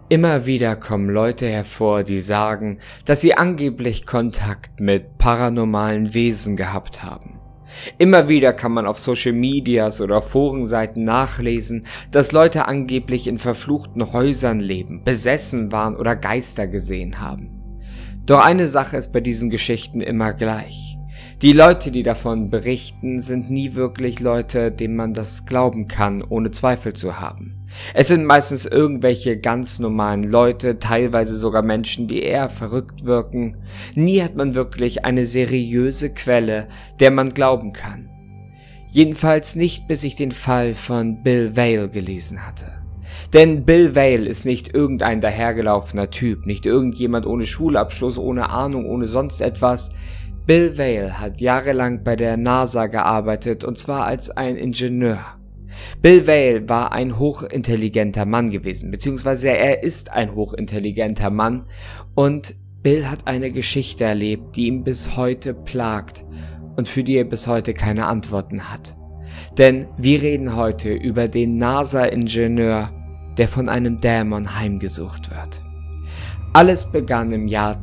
Immer wieder kommen Leute hervor, die sagen, dass sie angeblich Kontakt mit paranormalen Wesen gehabt haben. Immer wieder kann man auf Social Medias oder Forenseiten nachlesen, dass Leute angeblich in verfluchten Häusern leben, besessen waren oder Geister gesehen haben. Doch eine Sache ist bei diesen Geschichten immer gleich. Die Leute, die davon berichten, sind nie wirklich Leute, denen man das glauben kann, ohne Zweifel zu haben. Es sind meistens irgendwelche ganz normalen Leute, teilweise sogar Menschen, die eher verrückt wirken. Nie hat man wirklich eine seriöse Quelle, der man glauben kann. Jedenfalls nicht, bis ich den Fall von Bill Vale gelesen hatte. Denn Bill Vale ist nicht irgendein dahergelaufener Typ, nicht irgendjemand ohne Schulabschluss, ohne Ahnung, ohne sonst etwas. Bill Vale hat jahrelang bei der NASA gearbeitet, und zwar als ein Ingenieur. Bill Vale war ein hochintelligenter Mann gewesen, beziehungsweise er ist ein hochintelligenter Mann, und Bill hat eine Geschichte erlebt, die ihn bis heute plagt und für die er bis heute keine Antworten hat. Denn wir reden heute über den NASA-Ingenieur, der von einem Dämon heimgesucht wird. Alles begann im Jahr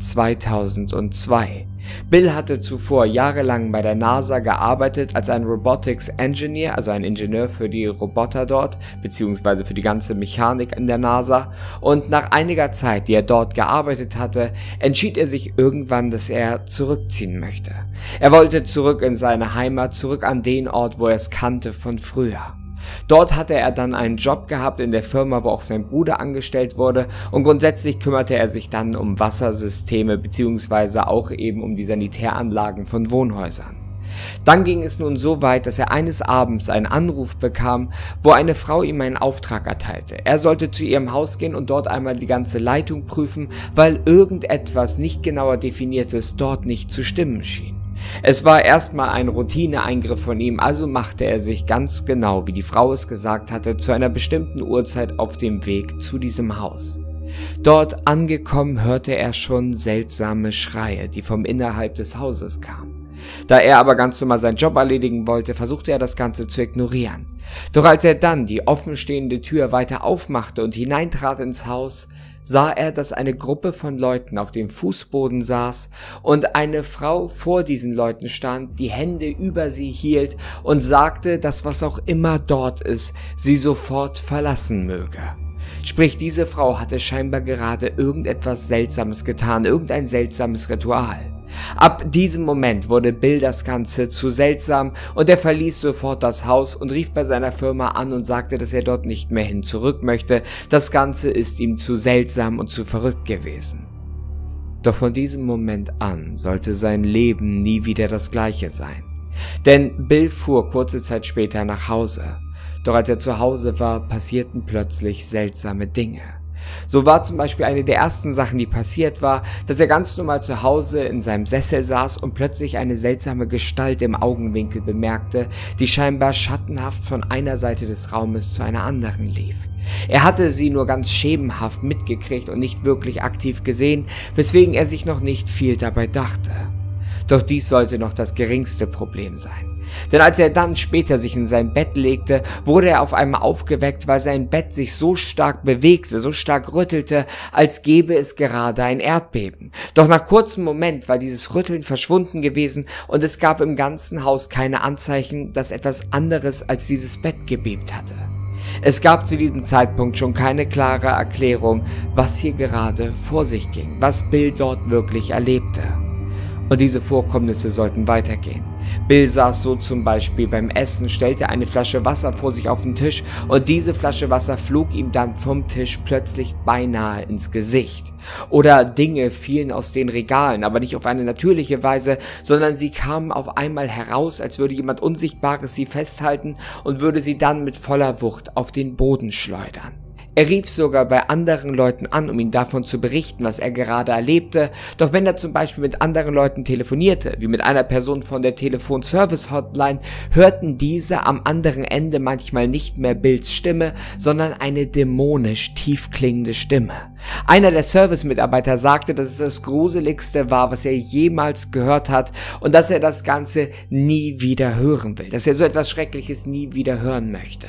2002. Bill hatte zuvor jahrelang bei der NASA gearbeitet als ein Robotics Engineer, also ein Ingenieur für die Roboter dort, beziehungsweise für die ganze Mechanik in der NASA. Und nach einiger Zeit, die er dort gearbeitet hatte, entschied er sich irgendwann, dass er zurückziehen möchte. Er wollte zurück in seine Heimat, zurück an den Ort, wo er es kannte von früher. Dort hatte er dann einen Job gehabt in der Firma, wo auch sein Bruder angestellt wurde, und grundsätzlich kümmerte er sich dann um Wassersysteme beziehungsweise auch eben um die Sanitäranlagen von Wohnhäusern. Dann ging es nun so weit, dass er eines Abends einen Anruf bekam, wo eine Frau ihm einen Auftrag erteilte. Er sollte zu ihrem Haus gehen und dort einmal die ganze Leitung prüfen, weil irgendetwas nicht genauer Definiertes dort nicht zu stimmen schien. Es war erstmal ein Routineeingriff von ihm, also machte er sich ganz genau, wie die Frau es gesagt hatte, zu einer bestimmten Uhrzeit auf dem Weg zu diesem Haus. Dort angekommen hörte er schon seltsame Schreie, die vom innerhalb des Hauses kamen. Da er aber ganz normal seinen Job erledigen wollte, versuchte er das Ganze zu ignorieren. Doch als er dann die offenstehende Tür weiter aufmachte und hineintrat ins Haus, sah er, dass eine Gruppe von Leuten auf dem Fußboden saß und eine Frau vor diesen Leuten stand, die Hände über sie hielt und sagte, dass was auch immer dort ist, sie sofort verlassen möge. Sprich, diese Frau hatte scheinbar gerade irgendetwas Seltsames getan, irgendein seltsames Ritual. Ab diesem Moment wurde Bill das Ganze zu seltsam und er verließ sofort das Haus und rief bei seiner Firma an und sagte, dass er dort nicht mehr hin zurück möchte. Das Ganze ist ihm zu seltsam und zu verrückt gewesen. Doch von diesem Moment an sollte sein Leben nie wieder das gleiche sein. Denn Bill fuhr kurze Zeit später nach Hause. Doch als er zu Hause war, passierten plötzlich seltsame Dinge. So war zum Beispiel eine der ersten Sachen, die passiert war, dass er ganz normal zu Hause in seinem Sessel saß und plötzlich eine seltsame Gestalt im Augenwinkel bemerkte, die scheinbar schattenhaft von einer Seite des Raumes zu einer anderen lief. Er hatte sie nur ganz schemenhaft mitgekriegt und nicht wirklich aktiv gesehen, weswegen er sich noch nicht viel dabei dachte. Doch dies sollte noch das geringste Problem sein. Denn als er dann später sich in sein Bett legte, wurde er auf einmal aufgeweckt, weil sein Bett sich so stark bewegte, so stark rüttelte, als gäbe es gerade ein Erdbeben. Doch nach kurzem Moment war dieses Rütteln verschwunden gewesen und es gab im ganzen Haus keine Anzeichen, dass etwas anderes als dieses Bett gebebt hatte. Es gab zu diesem Zeitpunkt schon keine klare Erklärung, was hier gerade vor sich ging, was Bill dort wirklich erlebte. Und diese Vorkommnisse sollten weitergehen. Bill saß so zum Beispiel beim Essen, stellte eine Flasche Wasser vor sich auf den Tisch und diese Flasche Wasser flog ihm dann vom Tisch plötzlich beinahe ins Gesicht. Oder Dinge fielen aus den Regalen, aber nicht auf eine natürliche Weise, sondern sie kamen auf einmal heraus, als würde jemand Unsichtbares sie festhalten und würde sie dann mit voller Wucht auf den Boden schleudern. Er rief sogar bei anderen Leuten an, um ihnen davon zu berichten, was er gerade erlebte, doch wenn er zum Beispiel mit anderen Leuten telefonierte, wie mit einer Person von der Telefonservice-Hotline, hörten diese am anderen Ende manchmal nicht mehr Bills Stimme, sondern eine dämonisch tiefklingende Stimme. Einer der Service-Mitarbeiter sagte, dass es das Gruseligste war, was er jemals gehört hat und dass er das Ganze nie wieder hören will, dass er so etwas Schreckliches nie wieder hören möchte.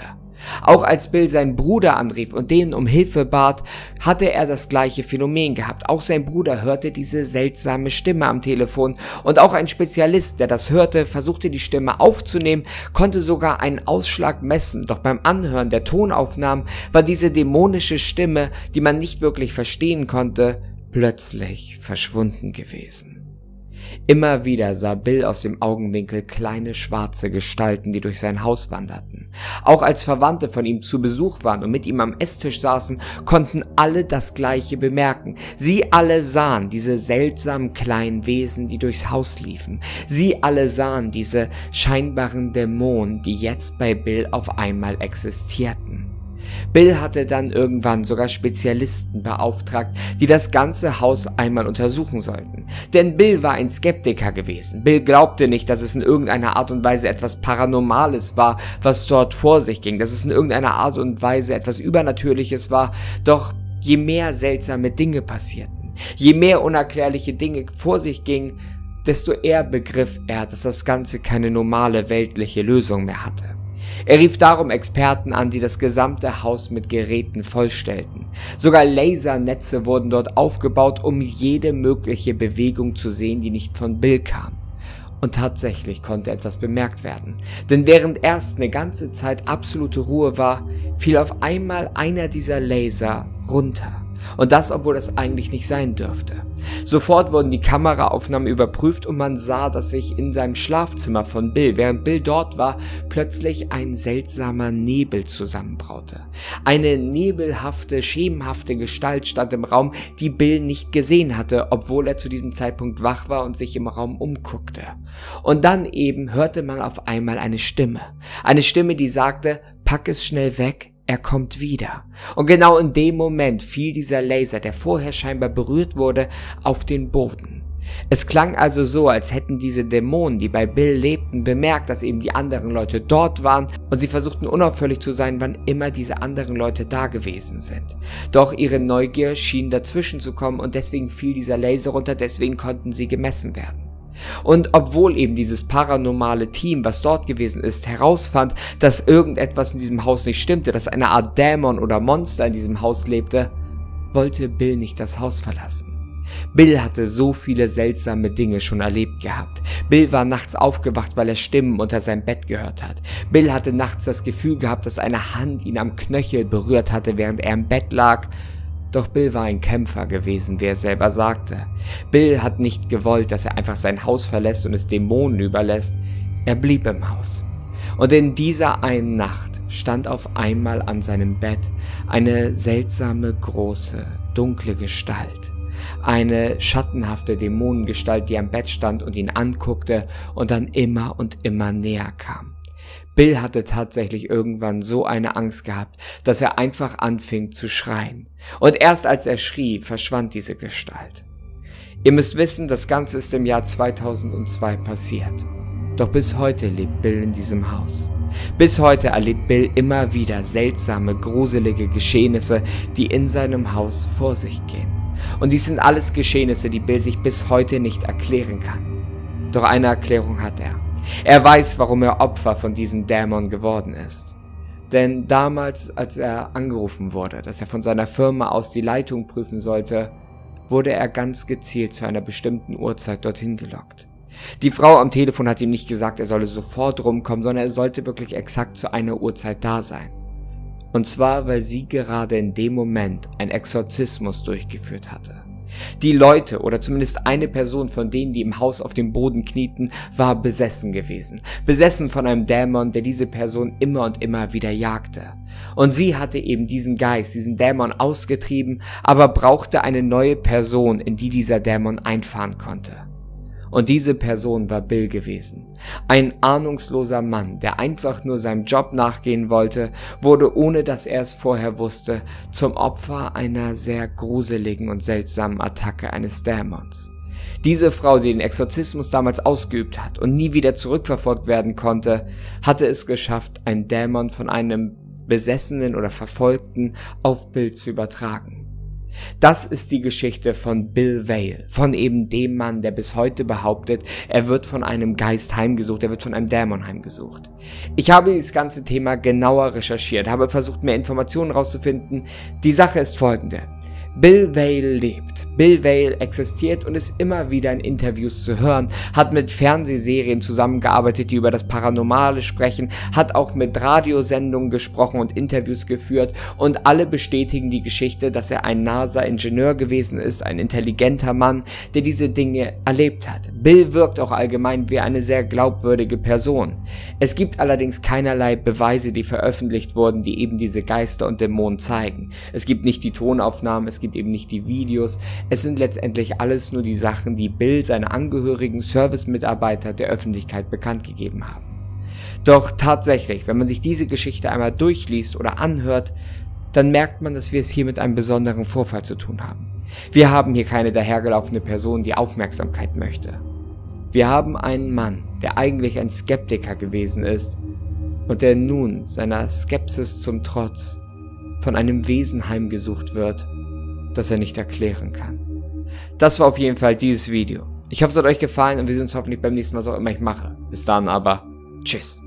Auch als Bill seinen Bruder anrief und den um Hilfe bat, hatte er das gleiche Phänomen gehabt. Auch sein Bruder hörte diese seltsame Stimme am Telefon und auch ein Spezialist, der das hörte, versuchte die Stimme aufzunehmen, konnte sogar einen Ausschlag messen, doch beim Anhören der Tonaufnahmen war diese dämonische Stimme, die man nicht wirklich verstehen konnte, plötzlich verschwunden gewesen. Immer wieder sah Bill aus dem Augenwinkel kleine schwarze Gestalten, die durch sein Haus wanderten. Auch als Verwandte von ihm zu Besuch waren und mit ihm am Esstisch saßen, konnten alle das Gleiche bemerken. Sie alle sahen diese seltsamen kleinen Wesen, die durchs Haus liefen. Sie alle sahen diese scheinbaren Dämonen, die jetzt bei Bill auf einmal existierten. Bill hatte dann irgendwann sogar Spezialisten beauftragt, die das ganze Haus einmal untersuchen sollten. Denn Bill war ein Skeptiker gewesen. Bill glaubte nicht, dass es in irgendeiner Art und Weise etwas Paranormales war, was dort vor sich ging, dass es in irgendeiner Art und Weise etwas Übernatürliches war. Doch je mehr seltsame Dinge passierten, je mehr unerklärliche Dinge vor sich gingen, desto eher begriff er, dass das Ganze keine normale weltliche Lösung mehr hatte. Er rief darum Experten an, die das gesamte Haus mit Geräten vollstellten. Sogar Lasernetze wurden dort aufgebaut, um jede mögliche Bewegung zu sehen, die nicht von Bill kam. Und tatsächlich konnte etwas bemerkt werden. Denn während erst eine ganze Zeit absolute Ruhe war, fiel auf einmal einer dieser Laser runter. Und das, obwohl das eigentlich nicht sein dürfte. Sofort wurden die Kameraaufnahmen überprüft und man sah, dass sich in seinem Schlafzimmer von Bill, während Bill dort war, plötzlich ein seltsamer Nebel zusammenbraute. Eine nebelhafte, schemenhafte Gestalt stand im Raum, die Bill nicht gesehen hatte, obwohl er zu diesem Zeitpunkt wach war und sich im Raum umguckte. Und dann eben hörte man auf einmal eine Stimme. Eine Stimme, die sagte, pack es schnell weg. Er kommt wieder. Und genau in dem Moment fiel dieser Laser, der vorher scheinbar berührt wurde, auf den Boden. Es klang also so, als hätten diese Dämonen, die bei Bill lebten, bemerkt, dass eben die anderen Leute dort waren und sie versuchten unauffällig zu sein, wann immer diese anderen Leute da gewesen sind. Doch ihre Neugier schien dazwischen zu kommen und deswegen fiel dieser Laser runter, deswegen konnten sie gemessen werden. Und obwohl eben dieses paranormale Team, was dort gewesen ist, herausfand, dass irgendetwas in diesem Haus nicht stimmte, dass eine Art Dämon oder Monster in diesem Haus lebte, wollte Bill nicht das Haus verlassen. Bill hatte so viele seltsame Dinge schon erlebt gehabt. Bill war nachts aufgewacht, weil er Stimmen unter seinem Bett gehört hat. Bill hatte nachts das Gefühl gehabt, dass eine Hand ihn am Knöchel berührt hatte, während er im Bett lag. Doch Bill war ein Kämpfer gewesen, wie er selber sagte. Bill hat nicht gewollt, dass er einfach sein Haus verlässt und es Dämonen überlässt. Er blieb im Haus. Und in dieser einen Nacht stand auf einmal an seinem Bett eine seltsame, große, dunkle Gestalt. Eine schattenhafte Dämonengestalt, die am Bett stand und ihn anguckte und dann immer und immer näher kam. Bill hatte tatsächlich irgendwann so eine Angst gehabt, dass er einfach anfing zu schreien. Und erst als er schrie, verschwand diese Gestalt. Ihr müsst wissen, das Ganze ist im Jahr 2002 passiert. Doch bis heute lebt Bill in diesem Haus. Bis heute erlebt Bill immer wieder seltsame, gruselige Geschehnisse, die in seinem Haus vor sich gehen. Und dies sind alles Geschehnisse, die Bill sich bis heute nicht erklären kann. Doch eine Erklärung hat er. Er weiß, warum er Opfer von diesem Dämon geworden ist. Denn damals, als er angerufen wurde, dass er von seiner Firma aus die Leitung prüfen sollte, wurde er ganz gezielt zu einer bestimmten Uhrzeit dorthin gelockt. Die Frau am Telefon hat ihm nicht gesagt, er solle sofort rumkommen, sondern er sollte wirklich exakt zu einer Uhrzeit da sein. Und zwar, weil sie gerade in dem Moment einen Exorzismus durchgeführt hatte. Die Leute oder zumindest eine Person von denen, die im Haus auf dem Boden knieten, war besessen gewesen. Besessen von einem Dämon, der diese Person immer und immer wieder jagte. Und sie hatte eben diesen Geist, diesen Dämon ausgetrieben, aber brauchte eine neue Person, in die dieser Dämon einfahren konnte. Und diese Person war Bill gewesen. Ein ahnungsloser Mann, der einfach nur seinem Job nachgehen wollte, wurde, ohne dass er es vorher wusste, zum Opfer einer sehr gruseligen und seltsamen Attacke eines Dämons. Diese Frau, die den Exorzismus damals ausgeübt hat und nie wieder zurückverfolgt werden konnte, hatte es geschafft, einen Dämon von einem Besessenen oder Verfolgten auf Bill zu übertragen. Das ist die Geschichte von Bill Vale, von eben dem Mann, der bis heute behauptet, er wird von einem Geist heimgesucht, er wird von einem Dämon heimgesucht. Ich habe dieses ganze Thema genauer recherchiert, habe versucht, mehr Informationen rauszufinden. Die Sache ist folgende. Bill Vale lebt. Bill Vale existiert und ist immer wieder in Interviews zu hören, hat mit Fernsehserien zusammengearbeitet, die über das Paranormale sprechen, hat auch mit Radiosendungen gesprochen und Interviews geführt und alle bestätigen die Geschichte, dass er ein NASA-Ingenieur gewesen ist, ein intelligenter Mann, der diese Dinge erlebt hat. Bill wirkt auch allgemein wie eine sehr glaubwürdige Person. Es gibt allerdings keinerlei Beweise, die veröffentlicht wurden, die eben diese Geister und Dämonen zeigen. Es gibt nicht die Tonaufnahmen, es gibt eben nicht die Videos. Es sind letztendlich alles nur die Sachen, die Bill, seine Angehörigen, Service-Mitarbeiter der Öffentlichkeit bekannt gegeben haben. Doch tatsächlich, wenn man sich diese Geschichte einmal durchliest oder anhört, dann merkt man, dass wir es hier mit einem besonderen Vorfall zu tun haben. Wir haben hier keine dahergelaufene Person, die Aufmerksamkeit möchte. Wir haben einen Mann, der eigentlich ein Skeptiker gewesen ist und der nun seiner Skepsis zum Trotz von einem Wesen heimgesucht wird, das er nicht erklären kann. Das war auf jeden Fall dieses Video. Ich hoffe, es hat euch gefallen und wir sehen uns hoffentlich beim nächsten Mal, was auch immer ich mache. Bis dann aber, tschüss.